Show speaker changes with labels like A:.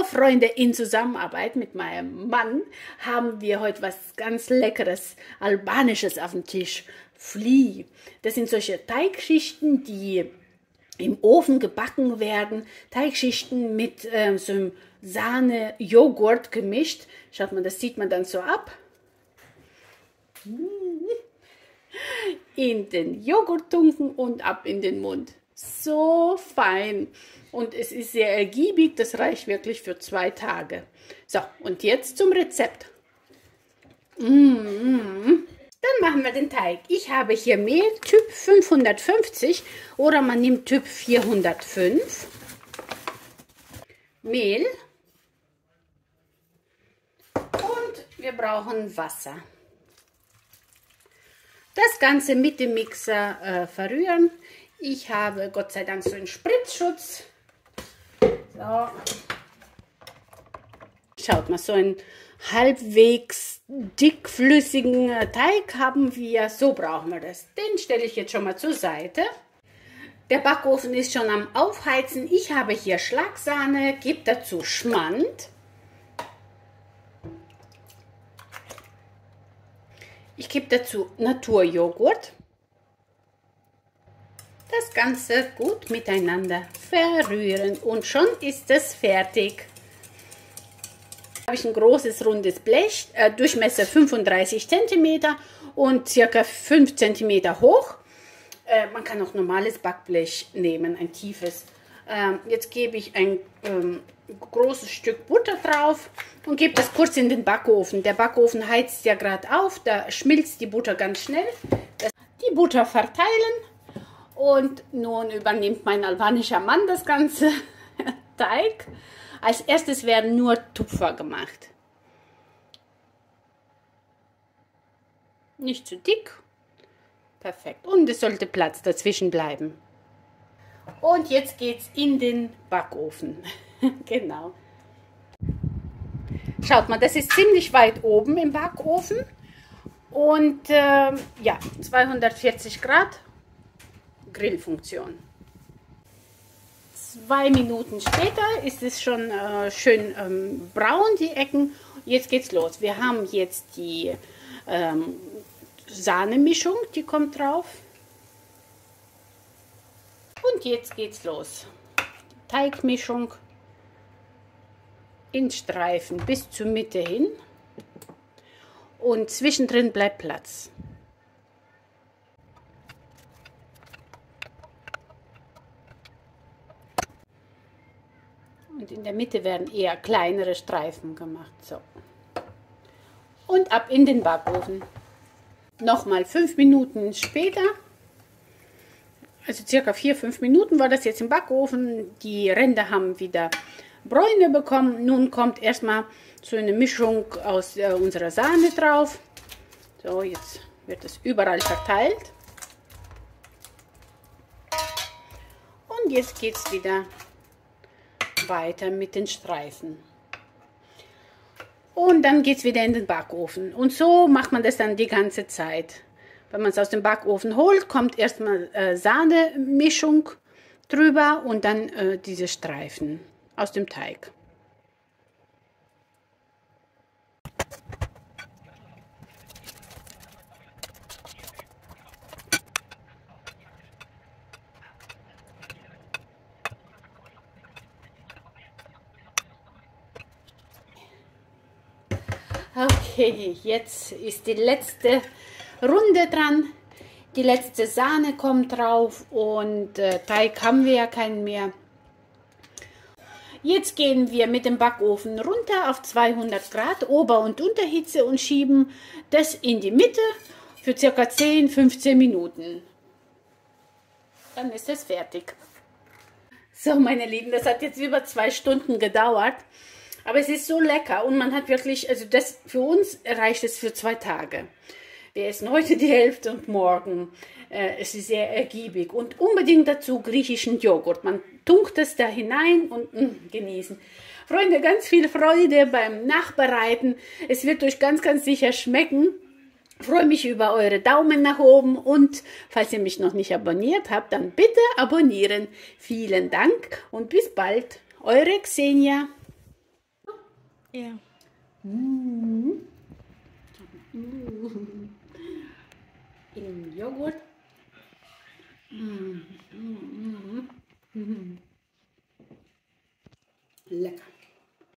A: Freunde, in Zusammenarbeit mit meinem Mann haben wir heute was ganz Leckeres, Albanisches auf dem Tisch. Fli. Das sind solche Teigschichten, die im Ofen gebacken werden. Teigschichten mit so einem Sahne-Joghurt gemischt. Schaut mal, das sieht man dann so ab. In den Joghurt tunken und ab in den Mund. So fein. Und es ist sehr ergiebig, das reicht wirklich für 2 Tage. So, und jetzt zum Rezept. Dann machen wir den Teig. Ich habe hier Mehl Typ 550 oder man nimmt Typ 405. Mehl. Und wir brauchen Wasser. Das Ganze mit dem Mixer verrühren. Ich habe Gott sei Dank so einen Spritzschutz. So. Schaut mal, so einen halbwegs dickflüssigen Teig haben wir. So brauchen wir das. Den stelle ich jetzt schon mal zur Seite. Der Backofen ist schon am Aufheizen. Ich habe hier Schlagsahne, gebe dazu Schmand. Ich gebe dazu Naturjoghurt. Das Ganze gut miteinander verrühren und schon ist es fertig. Habe ich ein großes rundes Blech, Durchmesser 35 cm und ca. 5 cm hoch. Man kann auch normales Backblech nehmen, ein tiefes. Jetzt gebe ich ein großes Stück Butter drauf und gebe das kurz in den Backofen. Der Backofen heizt ja gerade auf, da schmilzt die Butter ganz schnell. Die Butter verteilen. Und nun übernimmt mein albanischer Mann das ganze Teig. Als erstes werden nur Tupfer gemacht. Nicht zu dick. Perfekt. Und es sollte Platz dazwischen bleiben. Und jetzt geht es in den Backofen. Genau. Schaut mal, das ist ziemlich weit oben im Backofen. Und ja, 240 Grad. Grillfunktion. 2 Minuten später ist es schon schön braun, die Ecken. Jetzt geht's los. Wir haben jetzt die Sahnemischung, die kommt drauf. Und jetzt geht's los. Teigmischung in Streifen bis zur Mitte hin. Und zwischendrin bleibt Platz. Und in der Mitte werden eher kleinere Streifen gemacht. So. Und ab in den Backofen. Nochmal 5 Minuten später, also circa 4-5 Minuten war das jetzt im Backofen. Die Ränder haben wieder Bräune bekommen. Nun kommt erstmal so eine Mischung aus unserer Sahne drauf. So, jetzt wird das überall verteilt. Und jetzt geht es wieder weiter mit den Streifen. Und dann geht es wieder in den Backofen. Und so macht man das dann die ganze Zeit. Wenn man es aus dem Backofen holt, kommt erstmal Sahnemischung drüber und dann diese Streifen aus dem Teig. Okay, jetzt ist die letzte Runde dran. Die letzte Sahne kommt drauf und Teig haben wir ja keinen mehr. Jetzt gehen wir mit dem Backofen runter auf 200 Grad Ober- und Unterhitze und schieben das in die Mitte für ca. 10-15 Minuten. Dann ist es fertig. So, meine Lieben, das hat jetzt über 2 Stunden gedauert. Aber es ist so lecker und man hat wirklich, also das für uns reicht es für 2 Tage. Wir essen heute die Hälfte und morgen. Es ist sehr ergiebig und unbedingt dazu griechischen Joghurt. Man tunkt es da hinein und genießen. Freunde, ganz viel Freude beim Nachbereiten. Es wird euch ganz, ganz sicher schmecken. Ich freue mich über eure Daumen nach oben und falls ihr mich noch nicht abonniert habt, dann bitte abonnieren. Vielen Dank und bis bald. Eure Xenia.
B: Ja.
A: Mm. In Joghurt. Lecker.